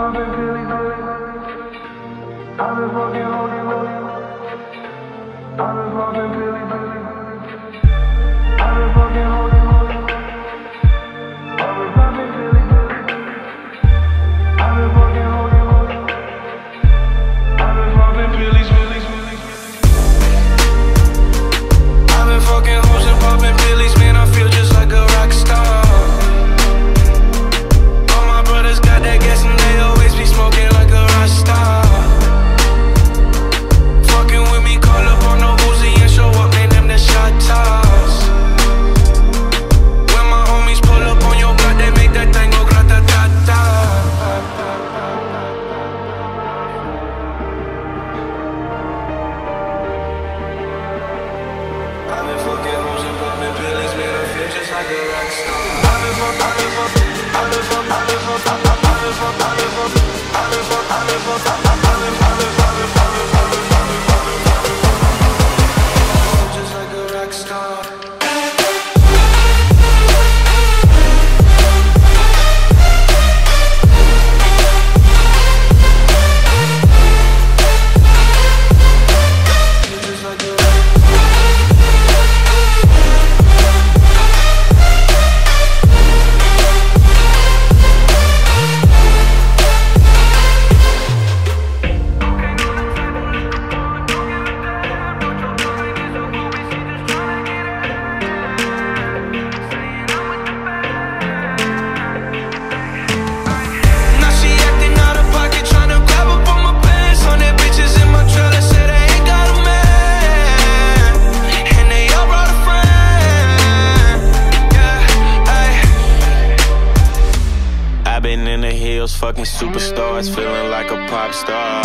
Fucking superstars, feeling like a pop star.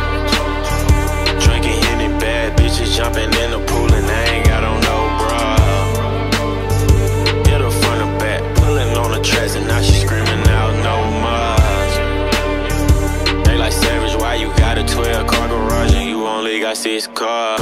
Drinking Henny, bad bitches jumping in the pool, and I ain't got on no bra. Hit her front or back, pulling on the tracks, and now she screaming out no more. They like, Savage, why you got a 12-car garage and you only got 6 cars?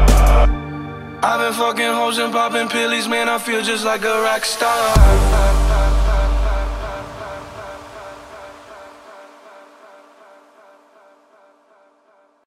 Fucking hoes and popping pillies, man, I feel just like a rock star.